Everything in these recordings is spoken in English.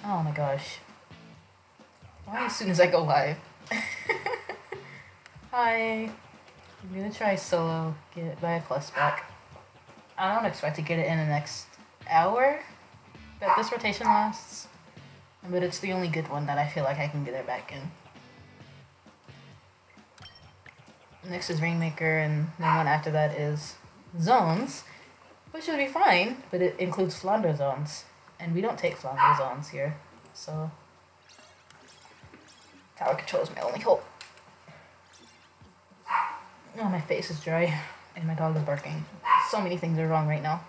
Oh my gosh. Why as soon as I go live? Hi. I'm gonna try solo, get my plus back. I don't expect to get it in the next hour that this rotation lasts. But it's the only good one that I feel like I can get it back in. Next is Rainmaker, and then one after that is Zones, which should be fine, but it includes Flounder Zones. And we don't take Flounder Zones here, so tower control is my only hope. Oh, my face is dry, and my dog is barking. So many things are wrong right now.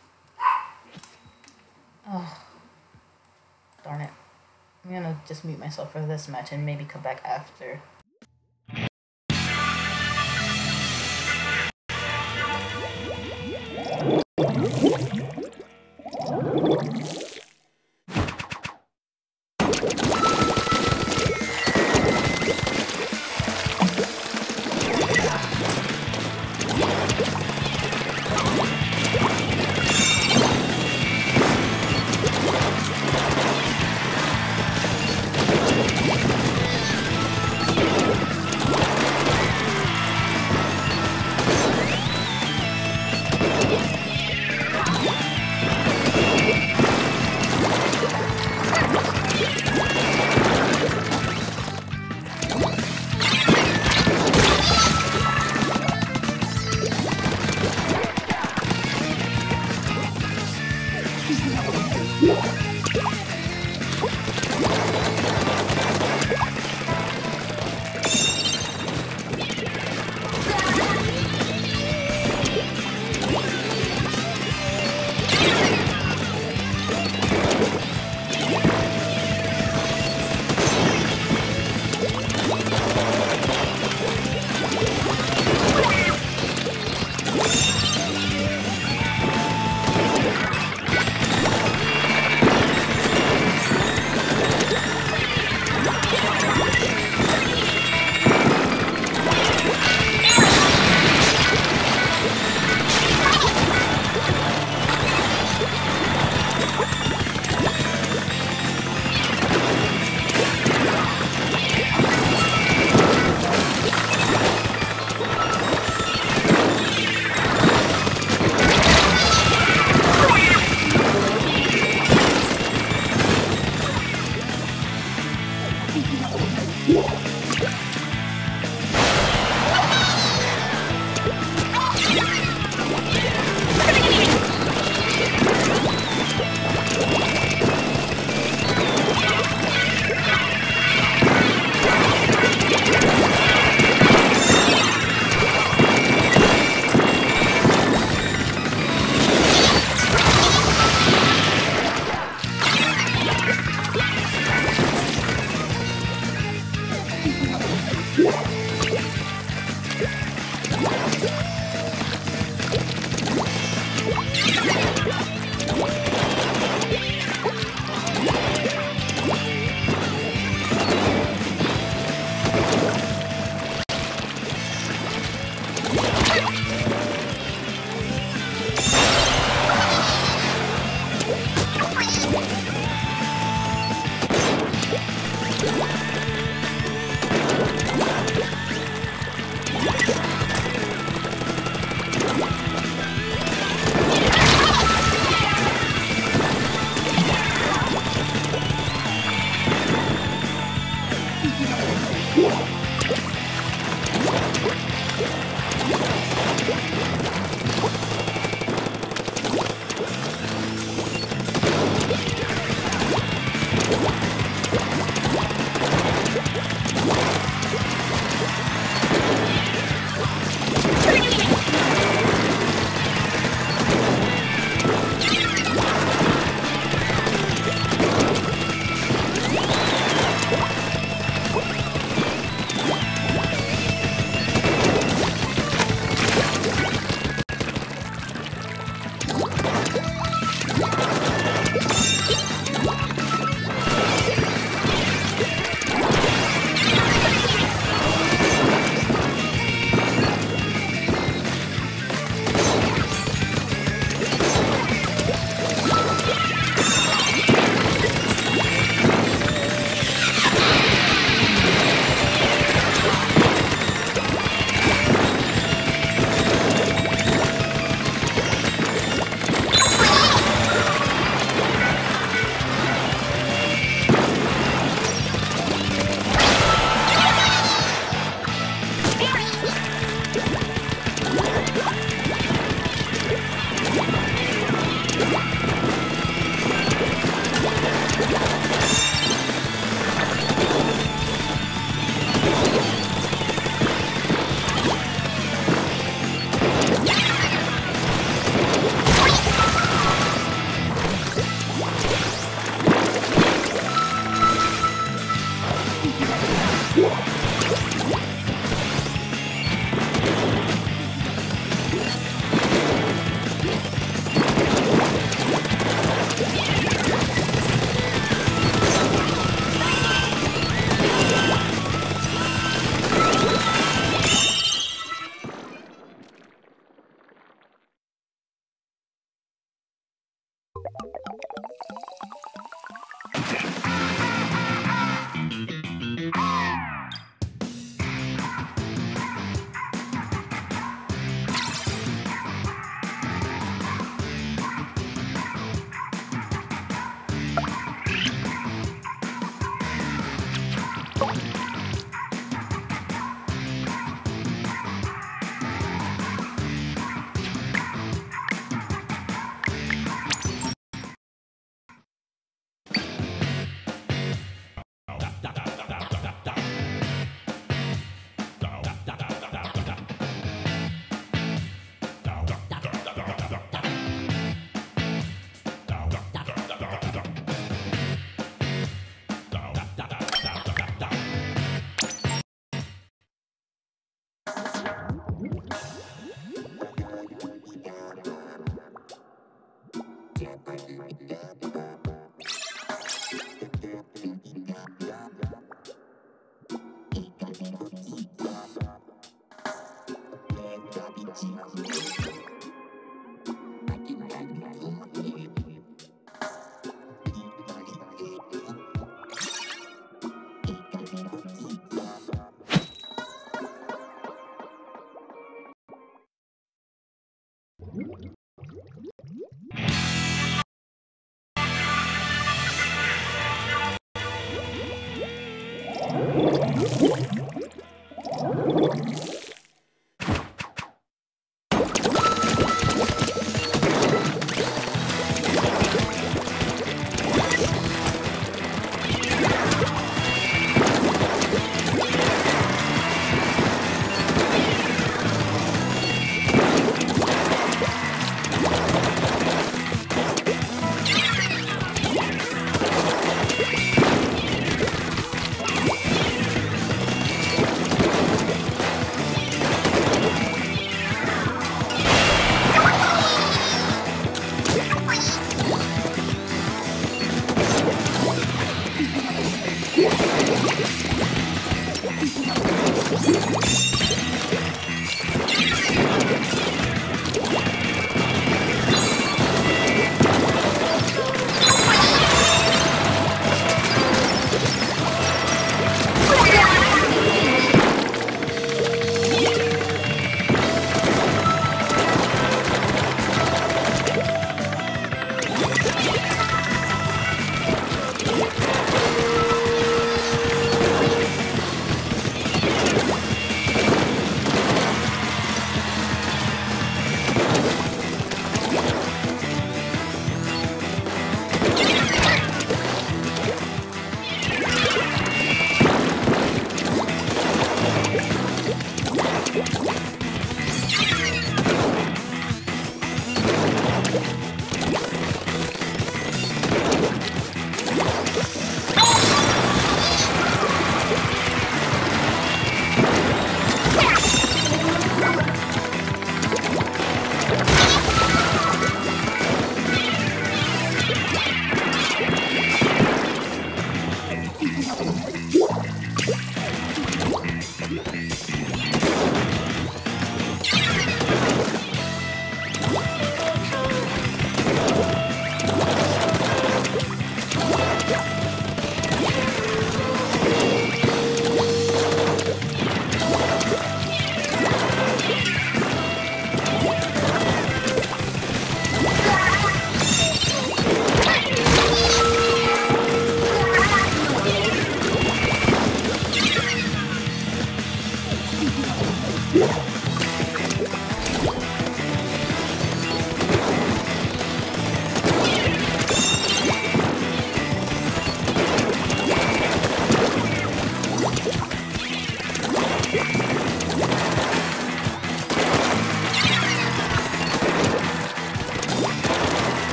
Oh, darn it. I'm gonna just mute myself for this match and maybe come back after.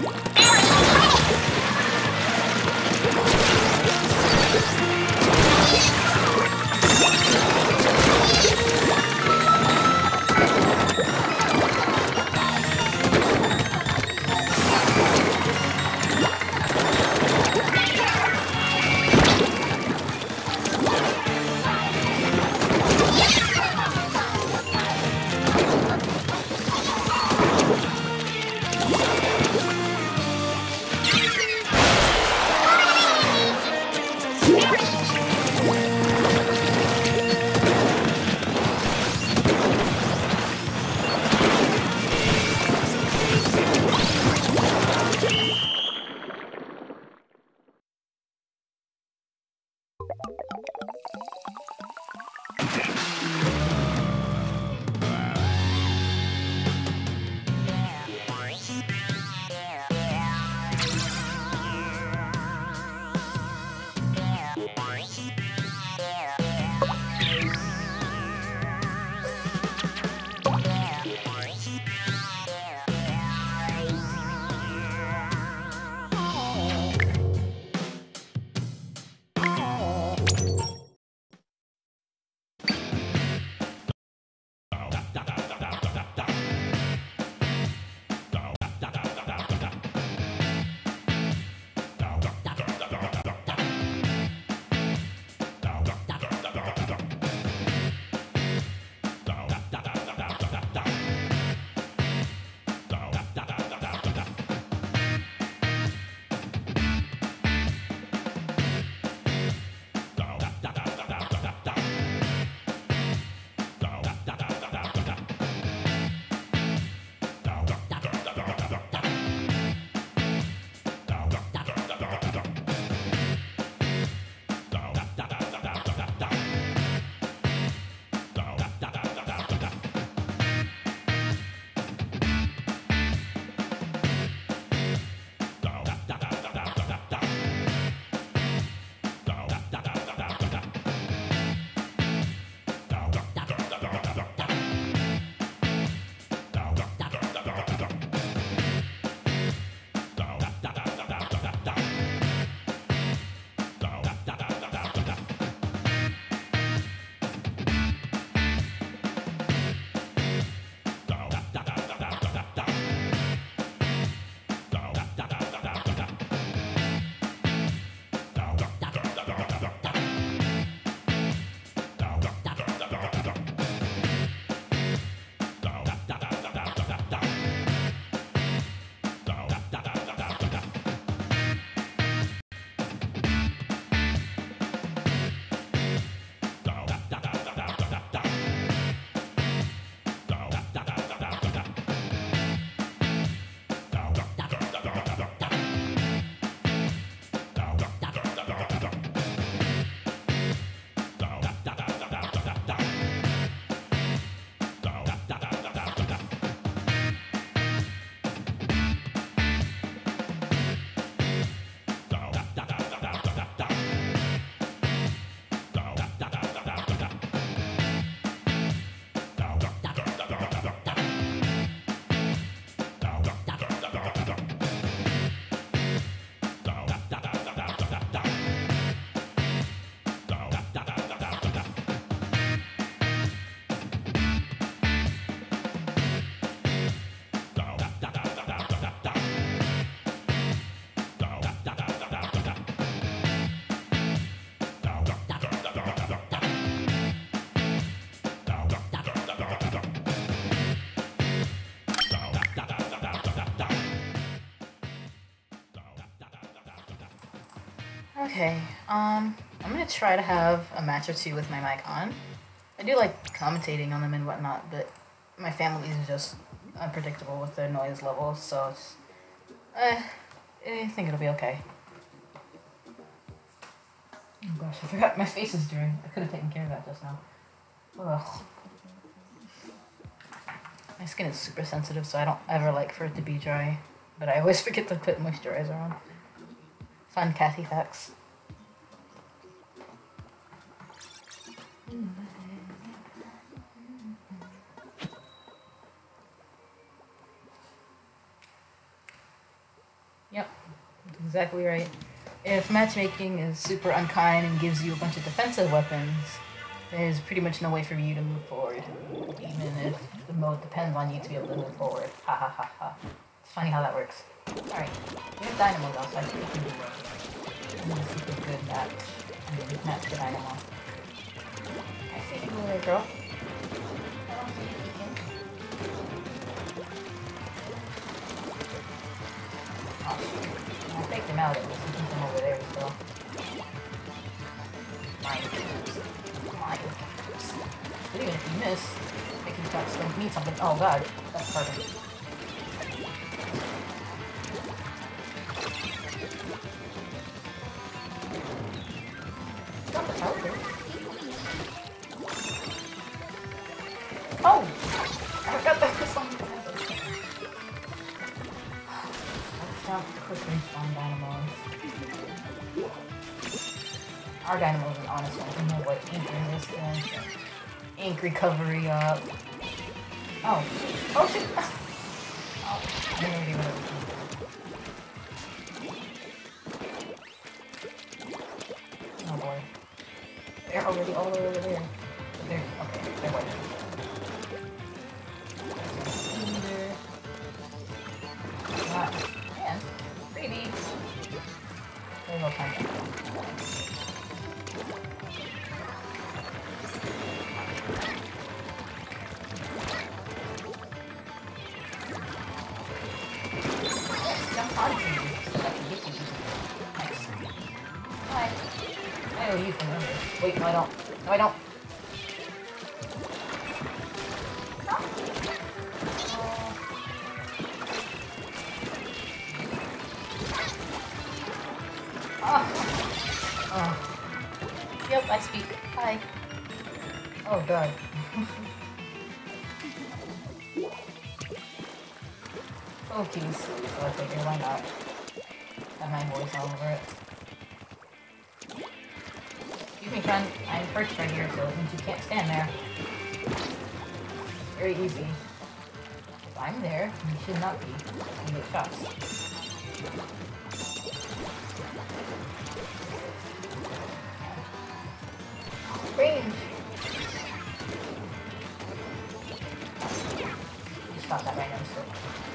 Okay, I'm gonna try to have a match or two with my mic on. I do like commentating on them and whatnot, but my family is just unpredictable with their noise levels, so it's, I think it'll be okay. Oh gosh, I forgot my face is dirty. I could have taken care of that just now. Ugh. My skin is super sensitive, so I don't ever like for it to be dry, but I always forget to put moisturizer on. Fun Kathy facts. exactly right. If matchmaking is super unkind and gives you a bunch of defensive weapons, there's pretty much no way for you to move forward, even if the mode depends on you to be able to move forward. Ha ha ha ha. It's funny how that works. Alright, we have Dynamo though, so I think we can do it. I'm gonna see a good match. I mean, match the Dynamo. I see you there, girl. I don't see you peeking. Oh, shoot. I faked him out, it was something over there still. Mind games. Mind games. But even if you miss, it can still mean something. Oh god, that's perfect. Got the tower. Oh! I forgot that was on the let's jump quick respawn dynamos. Our dynamo is an honest one. We know what ink resistance and ink recovery up. Oh. Oh shit! Oh, I didn't really get rid of it. Oh boy. They're already all the way over there. They're okay, they're white. Man, freebie. There's no time. Let's jump onto you so that I can get you. Nice. Hi. I know you from earlier. Wait, no I don't. No I don't. Yep, I speak. Hi. Oh god. Oh keys. So I figure why not? Have my voice all over it. Excuse me friend, I'm perched right here, so it means you can't stand there. It's very easy. If I'm there, you should not be. You get shots. Range! You stop that right now, so.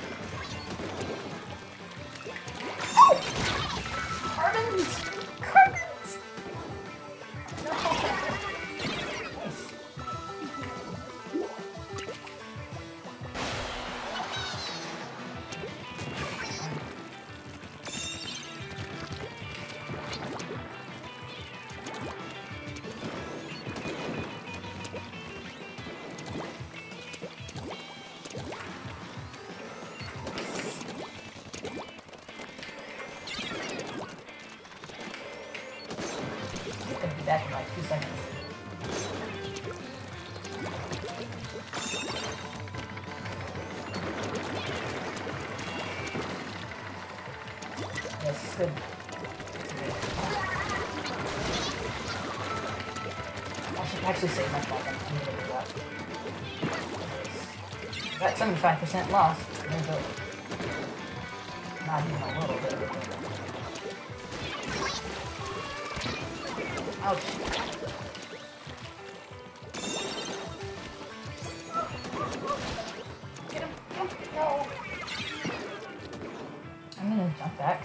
Oh! Carbons! Carbons! No! Nice. Back in like 2 seconds. Yes, good. I should actually save my back. I'm gonna do that. Got 75% lost. Not even a little bit of it. Ouch. Get him! No! I'm gonna jump back.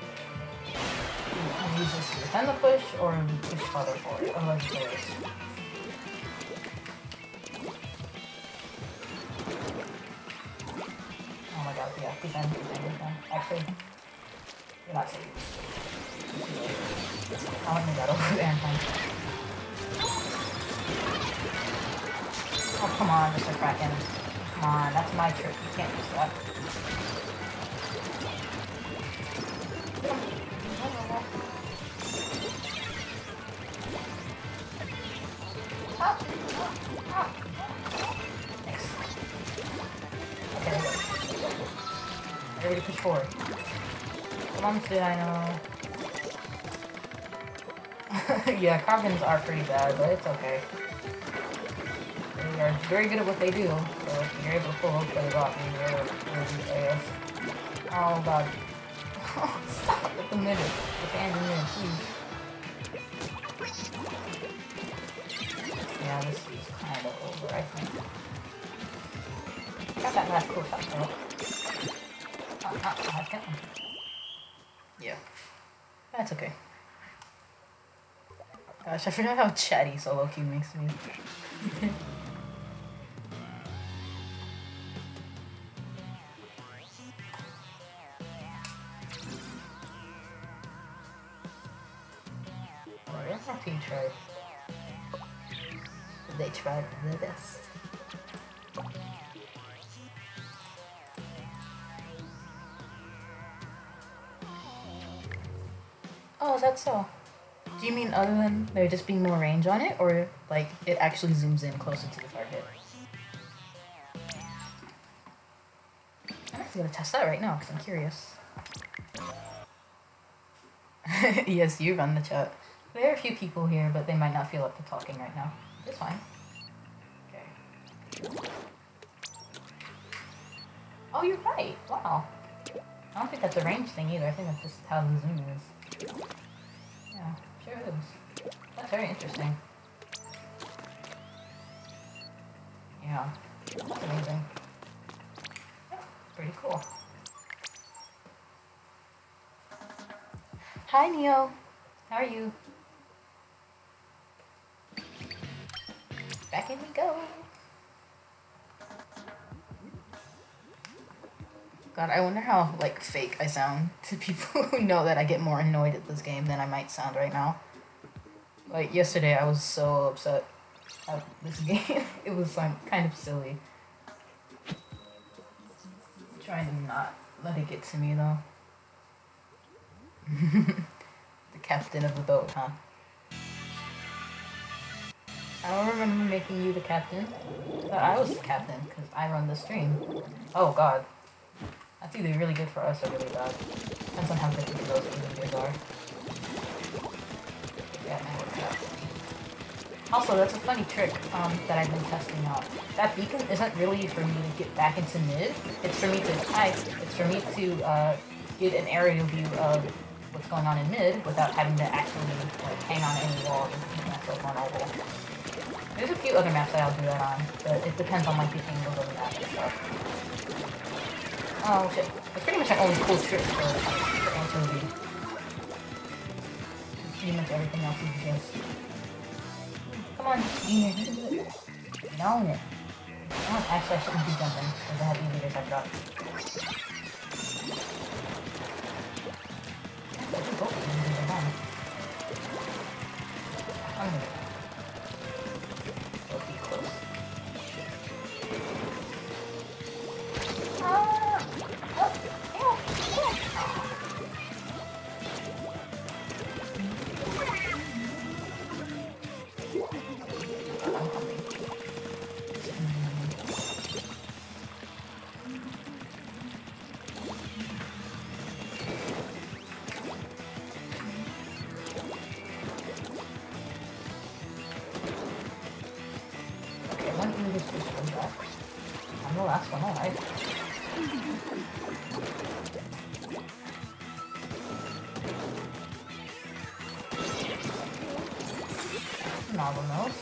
I'm use this to defend the push or push farther forward. Otherwise, it's worse. Oh my god, yeah, defend. Actually, you're not safe. I'll let me get over there in time. Oh, come on, Mr. Kraken. Come on, that's my trick. You can't use that. Thanks. Okay, there we go. Ready to push forward. Come on, Mr. Dino. Yeah, carbons are pretty bad, but it's okay. They are very good at what they do, so if you're able to pull those plays off, you're able to do AS. Oh god. Stop at the middle. The fans in there, please. Yeah, this is kind of over, I think. Got that last cool shot though. I can't. Yeah. That's okay. Gosh, I forgot how chatty solo queue makes me. Where's our team tried? They tried the best. Oh, is that so? Do you mean other than there just being more range on it, or like it actually zooms in closer to the target? I'm actually gonna test that right now because I'm curious. Yes, you run the chat. There are a few people here, but they might not feel up to talking right now. It's fine. Okay. Oh, you're right. Wow. I don't think that's a range thing either. I think that's just how the zoom is. Yeah, sure is. That's very interesting. Yeah, that's amazing. Yeah, pretty cool. Hi, Neo. How are you? Back in we go. God, I wonder how, like, fake I sound to people who know that I get more annoyed at this game than I might sound right now. Like, yesterday I was so upset at this game. It was, like, kind of silly. I'm trying to not let it get to me, though. The captain of the boat, huh? I don't remember making you the captain. I thought I was the captain, because I run the stream. Oh, God. That's either really good for us or really bad. Depends on how good the those videos are. Yeah, man, worked out. Also, that's a funny trick that I've been testing out. That beacon isn't really for me to get back into mid. It's for me to It's for me to get an aerial view of what's going on in mid without having to actually like hang on any wall and keep myself on oval. There's a few other maps that I'll do that on, but it depends on like the angles of the map and stuff. Oh shit. That's pretty much an only cool trick for Ancho-V. Pretty much everything else is just... Come on, Junior, you can do it. Get on it. Oh, actually, I shouldn't be jumping, because I have e-leaders I've dropped. I do both of them are done. I'm gonna... It'll be close. I'm the last one alive. Nozzle nose.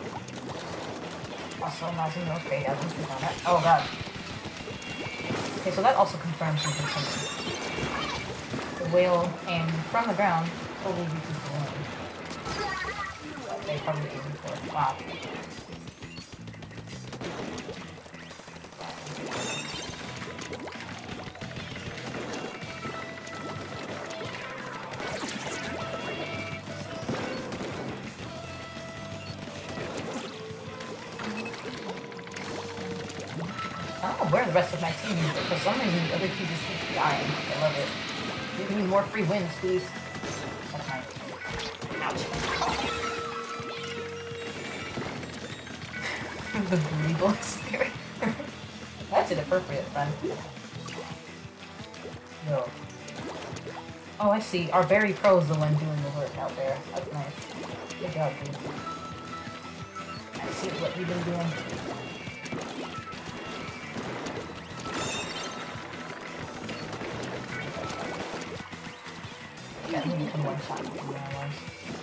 Also, nozzle nose fade out into that. Oh god. Okay, so that also confirms something to me. The whale aimed from the ground totally reaches the wind. They probably aim for. Wow. I don't know where the rest of my team is, but for some reason the other team just keeps dying. I love it. Give me more free wins, please. That's mine. Ouch. The booty box there. That's inappropriate, friend. No. Oh, I see. Our Berry Pro is the one doing the work out there. That's nice. Good job, dude. I see what you've been doing. definitely could one-shot me from where I was.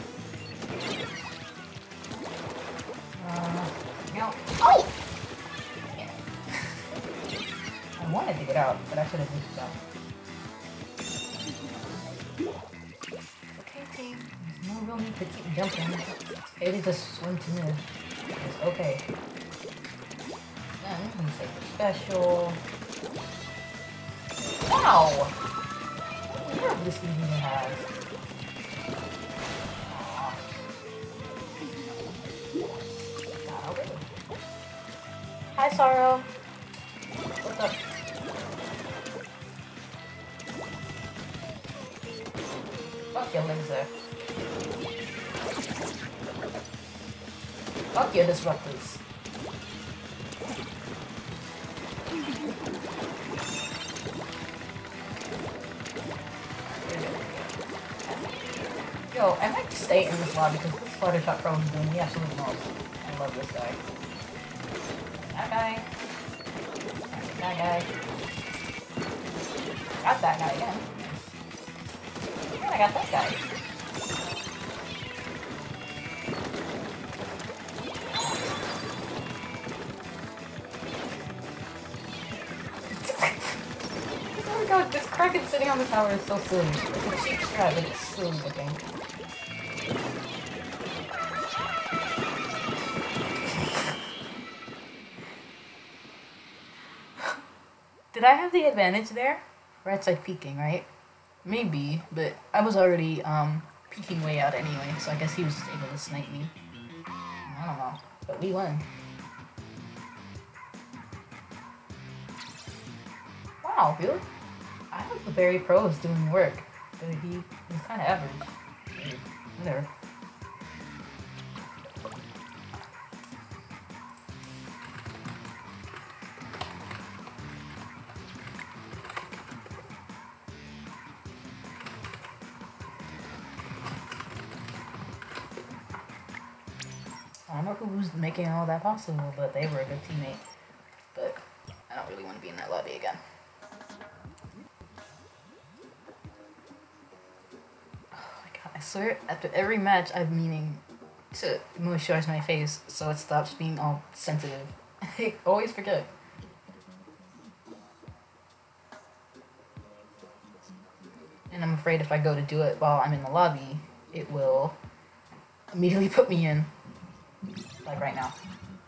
No. Oh! Yeah. I wanted to get out, but I should have just jumped. Okay, team. There's no real need to keep jumping. It's okay to just swim to me. It's okay. Then we say the special. Wow! What nerve this thing even has? Hi, Sorrow. What's up? Fuck your laser. Fuck your disruptors. Yo, I might stay in this lobby because this Fluttershy Pro is doing the absolute most. I love this guy. That guy. That guy. Got that guy again. And I got that guy. Oh my god, this Kraken sitting on the tower is so silly. It's a cheap strat, but it's silly looking. Did I have the advantage there? Rat's like peeking, right? Maybe, but I was already peeking way out anyway, so I guess he was just able to snipe me. I don't know, but we won. Wow, really? I thought the Berry Pro was doing work, but he was kind of average. Whatever. I don't know who was making all that possible, but they were a good teammate. But I don't really want to be in that lobby again. Oh my god, I swear, after every match I'm meaning to moisturize my face so it stops being all sensitive. I always forget. And I'm afraid if I go to do it while I'm in the lobby, it will immediately put me in. Like right now.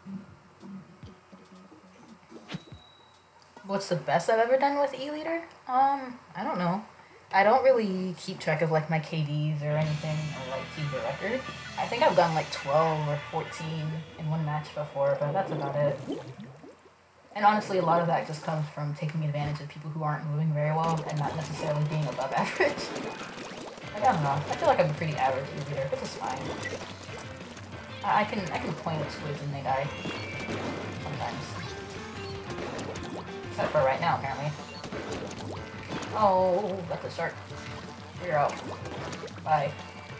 What's the best I've ever done with E-Leader? I don't know. I don't really keep track of like my KDs or anything, or like keep the record. I think I've done like 12 or 14 in one match before, but that's about it. And honestly, a lot of that just comes from taking advantage of people who aren't moving very well and not necessarily being above average. Like, I don't know. I feel like I'm a pretty average E-Leader, but it's fine. I can point at squids and they die. Sometimes. Except for right now, apparently. Oh, that's a shark. We're out. Bye.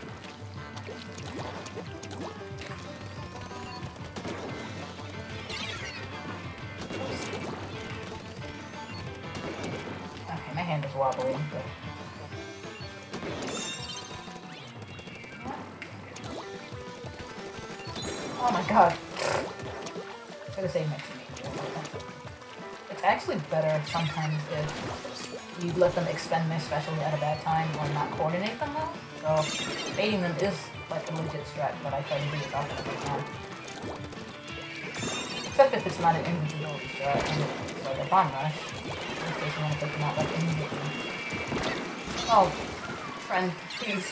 Okay, my hand is wobbling, but... Oh my god. Should have saved my teammate. It's actually better sometimes if you let them expend their special at a bad time or not coordinate them well. So baiting them is like a legit strat, but I try to do it as often as I can. Except if it's not an invisibility strat and it's like a bomb rush. In this case you want to take them out like immediately. Oh, friend, please.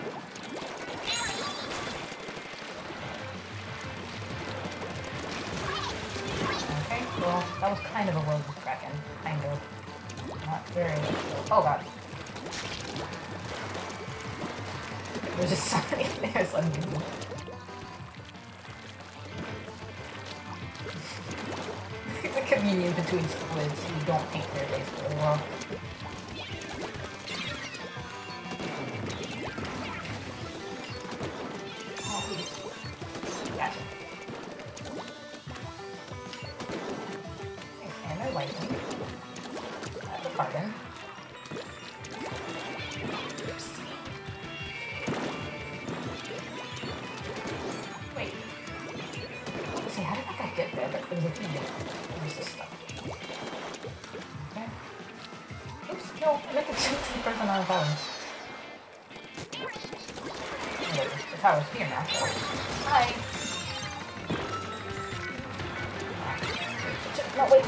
Well, that was kind of a rogue Kraken. Kind of. Not very. Oh god. There's just somebody there, so I'm getting... The communion between squids who don't paint their face really well. Gotcha. Lightning. That's a carbon. No, I meant to shoot the person on the tower. The tower's here now. So. Hi. No, wait.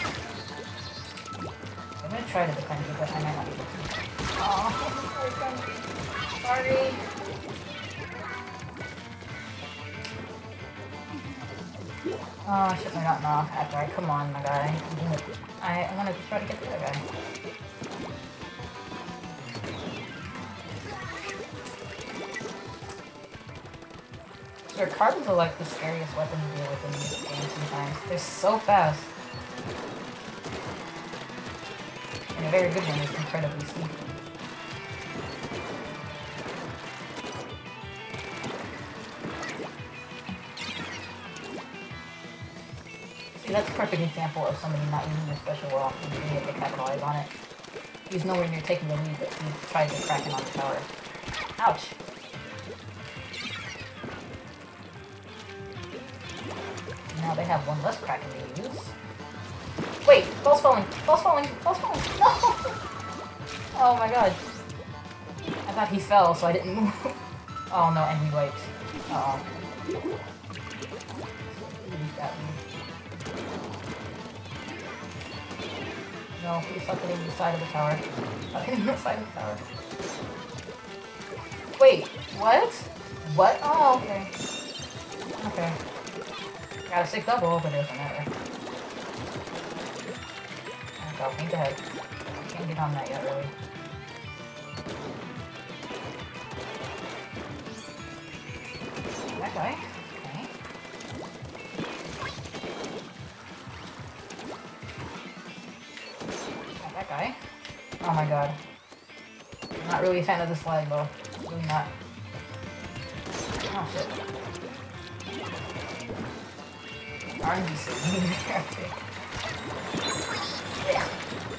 I'm gonna try to defend you, but I might not be able to. Oh, sorry. Oh, I shouldn't have gotten off after I. Come on, my guy. I want to try to get the other guy. Sure, carbons are like the scariest weapon to deal with in this game sometimes. They're so fast. And a very good one is incredibly sneaky. See, that's a perfect example of somebody not using their special well and being able to capitalize on it. He's nowhere near taking the lead, but he tried to crack him on the tower. Ouch! Now they have one less Kraken to use. Wait! Ball's falling! Ball's falling! Ball's falling! No! Oh my god. I thought he fell, so I didn't move. Oh no, and we wiped. Uh-oh. No, he's stuck hitting the side of the tower. Stuck hitting the side of the tower. Wait, what? What? Oh, okay. Okay. Got a sick double, but it doesn't matter. I'll paint ahead. Can't get on that yet, really. That guy. Okay. Got that guy. Oh my god. I'm not really a fan of this lag, though. Really not. Oh shit. RNG sitting there, okay. Yeah.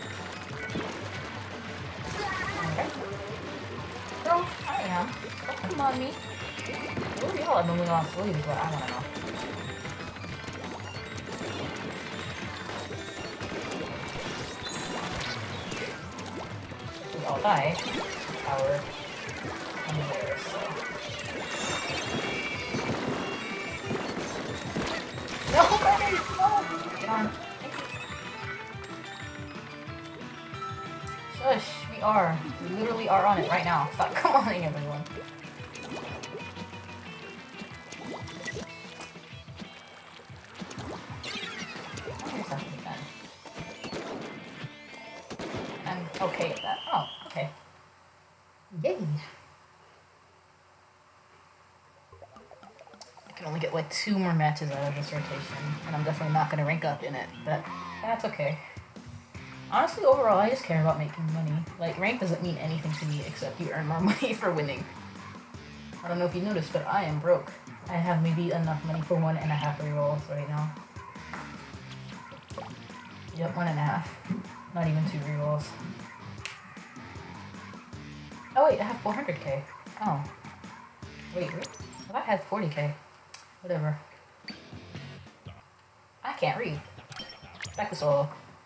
Okay. So, I am. Oh, come on, me. Where y'all are moving on sleeve is what I want to know. We all die. Tower. And there, so. No, baby! No! Get on. Shush, we are. We literally are on it right now. Stop calling everyone. I'm okay at that. Oh, okay. Yay! I can only get like 2 more matches out of this rotation, and I'm definitely not going to rank up in it, but that's okay. Honestly, overall, I just care about making money. Like, rank doesn't mean anything to me except you earn more money for winning. I don't know if you noticed, but I am broke. I have maybe enough money for 1.5 rerolls right now. Yep, 1.5. Not even 2 rerolls. Oh wait, I have 400k. Oh. Wait, I thought I had 40k. Whatever. I can't read. Back to solo.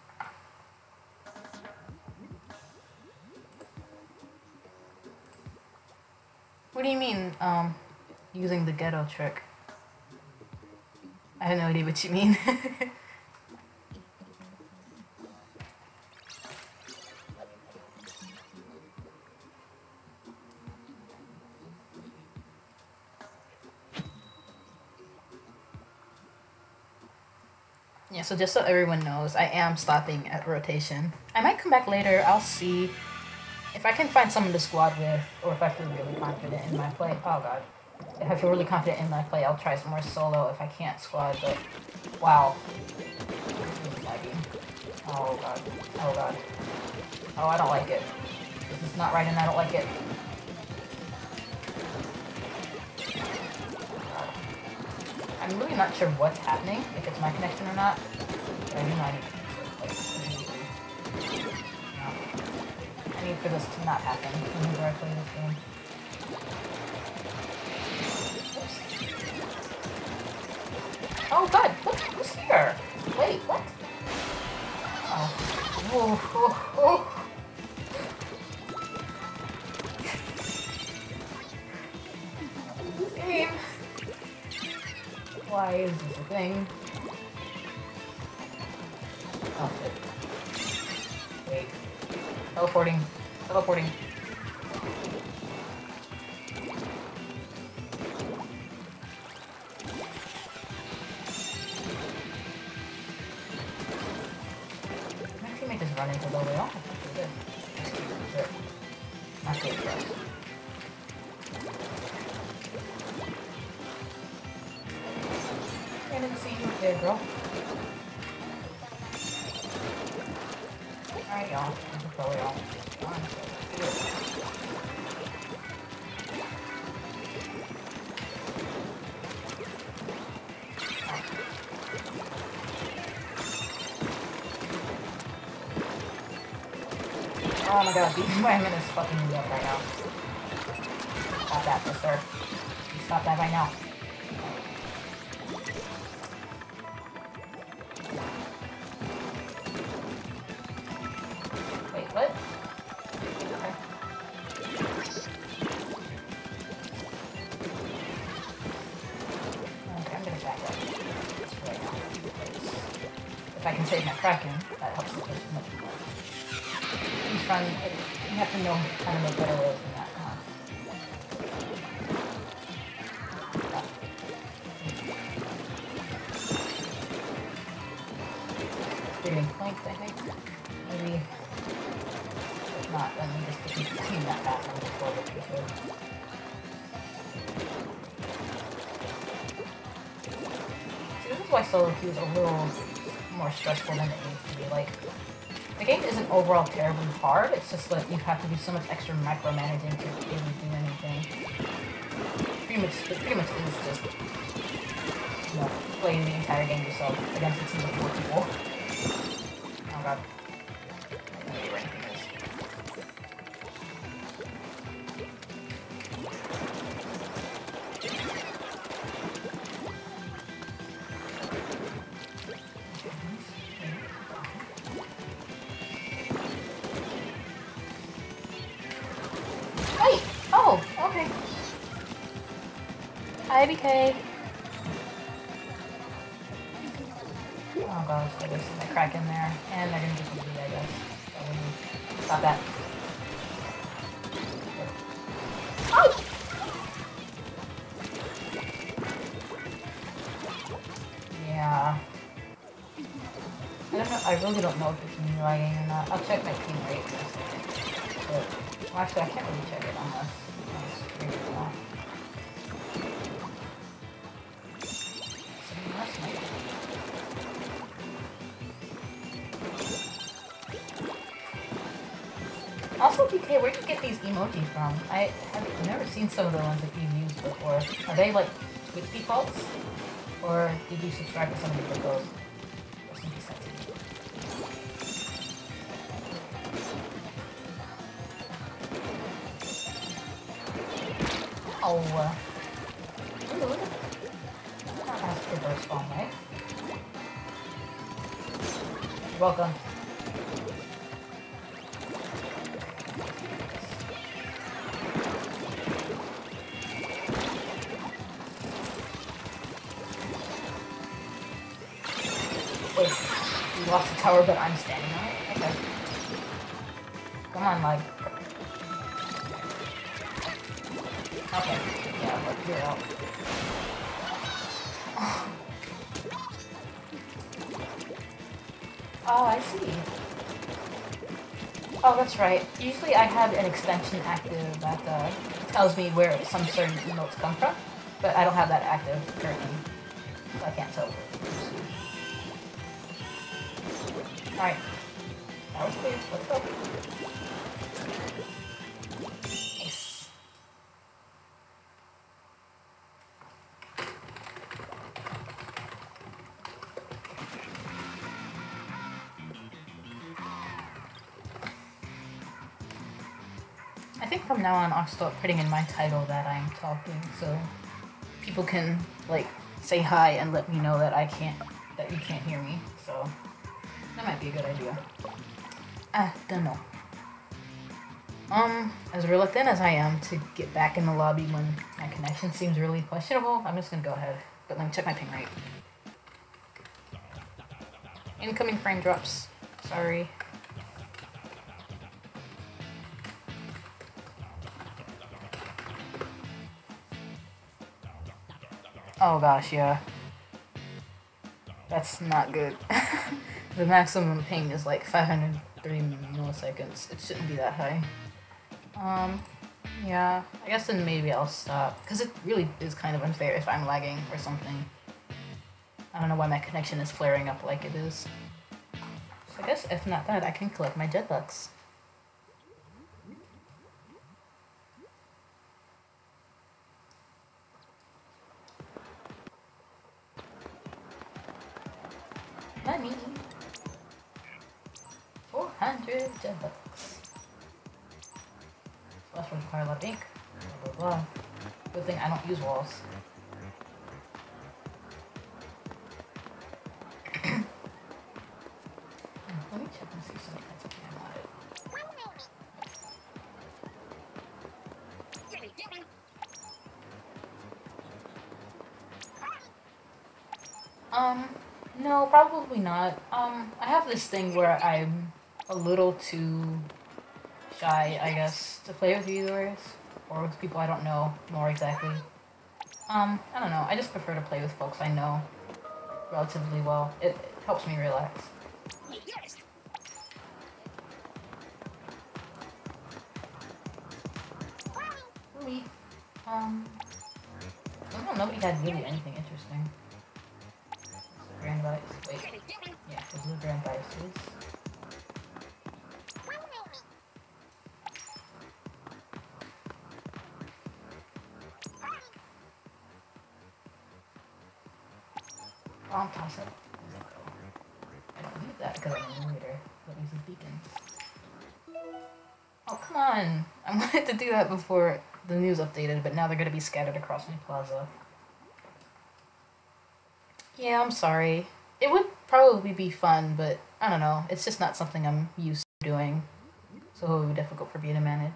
What do you mean, using the ghetto trick? I have no idea what you mean. Yeah, so just so everyone knows, I am stopping at rotation. I might come back later, I'll see if I can find someone to squad with, or if I feel really confident in my play. Oh god. If I feel really confident in my play, I'll try some more solo if I can't squad, but wow. Oh god. Oh god. Oh, I don't like it. This is not right and I don't like it. I'm really not sure what's happening, if it's my connection or not. But I do not need to, no. I need for this to not happen whenever I play this game. Oops. Oh god, who's here? Wait, what? Oh. Oh, oh, oh. Why is this a thing? Oh shit. Wait. Teleporting. Teleporting. My teammate just run into the wheel. Not good for us. I didn't see you there, girl. Alright, y'all. I'm just probably all. Come on, let's do it. Oh my god, these women is fucking me up right now. Stop that, mister. Stop that right now. Wait, what? Okay. Okay, I'm gonna back up. Just right now. If I can save my Kraken, that helps the push much more. He's trying, you have to know how to make better rolls than that, huh? They're getting flanked, I think. Maybe. If not, then we just keep clean that back and move forward pretty good. See, this is why solo queue is a little more stressful than it needs to be. Like, the game isn't overall terribly hard, it's just that you have to do so much extra micromanaging to really do anything. It pretty much is just, you know, play the entire game yourself against a team of 4 people. Oh god. I don't know where anything is. Wait! Oh, okay. Hi, BK. Oh gosh, I guess there's a crack in there. And they're gonna just leave, I guess. So stop that. Oh! Yeah. I don't know, I really don't know if it's me lagging or not. I'll check my team rate in a second. But, well, actually, I can't really check it unless it's really well. Also, BK, where do you get these emojis from? I've never seen some of the ones that you've used before. Are they like Twitch defaults? Or did you subscribe to somebody with those? Oh, rude. I'm not asked for burst bomb, right? You're welcome. Wait, you lost the tower, but I'm standing on it? Okay. Come on, like. Okay, yeah, but you're out. Oh, I see. Oh, that's right. Usually I have an extension active that tells me where some certain emotes come from, but I don't have that active currently, so I can't tell. Alright. That was clear. Let's go. Nice. I think from now on I'll start putting in my title that I'm talking, so people can like say hi and let me know that you can't hear me. So that might be a good idea. I don't know. As reluctant as I am to get back in the lobby when my connection seems really questionable, I'm just gonna go ahead But let me check my ping rate. Incoming frame drops. Sorry. Oh gosh, yeah. That's not good. The maximum ping is like 503 milliseconds. It shouldn't be that high. Yeah, I guess then maybe I'll stop. Because it really is kind of unfair if I'm lagging or something. I don't know why my connection is flaring up like it is. So I guess if not that, I can collect my jetbucks. Money. 400 jetbucks. Plus require a lot of ink. Blah, blah, blah. Good thing I don't use walls. Let me check and see something that's okay about it. No, probably not. I have this thing where I'm a little too shy, I guess, to play with viewers or with people I don't know more exactly. I don't know. I just prefer to play with folks I know relatively well. It helps me relax. Really, I don't know, nobody had really anything interesting. Grand bias. Wait. Yeah, those are grand biases. Bomb toss up. I don't need that because I'm a leader. That uses beacons. Oh, come on! I wanted to do that before the news updated, but now they're going to be scattered across my plaza. Yeah, I'm sorry. It would probably be fun, but I don't know. It's just not something I'm used to doing, so it would be difficult for me to manage.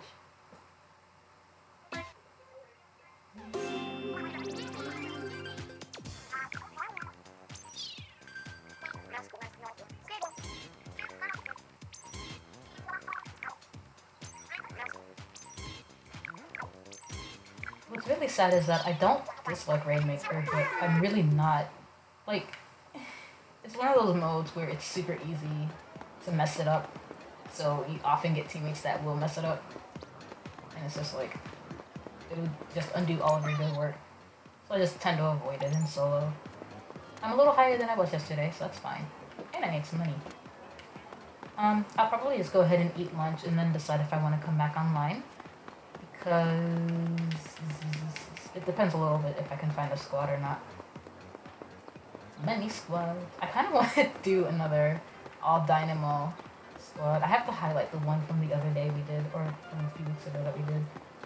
What's really sad is that I don't dislike Rainmaker, but I'm really not, like, it's one of those modes where it's super easy to mess it up, so you often get teammates that will mess it up, and it's just like, it would just undo all of your good work, so I just tend to avoid it in solo. I'm a little higher than I was yesterday, so that's fine, and I made some money. I'll probably just go ahead and eat lunch and then decide if I want to come back online. Because it depends a little bit if I can find a squad or not. Many squads. I kind of want to do another all Dynamo squad. I have to highlight the one from the other day we did, or from a few weeks ago that we did.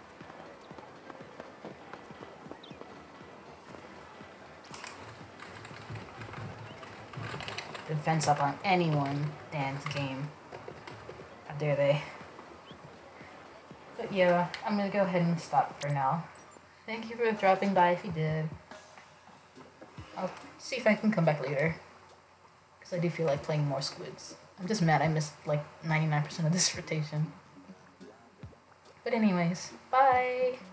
Defense up on anyone Dan's game. How dare they? But yeah, I'm gonna go ahead and stop for now. Thank you for dropping by if you did. I'll see if I can come back later. Because I do feel like playing more squids. I'm just mad I missed like 99% of this rotation. But anyways, bye!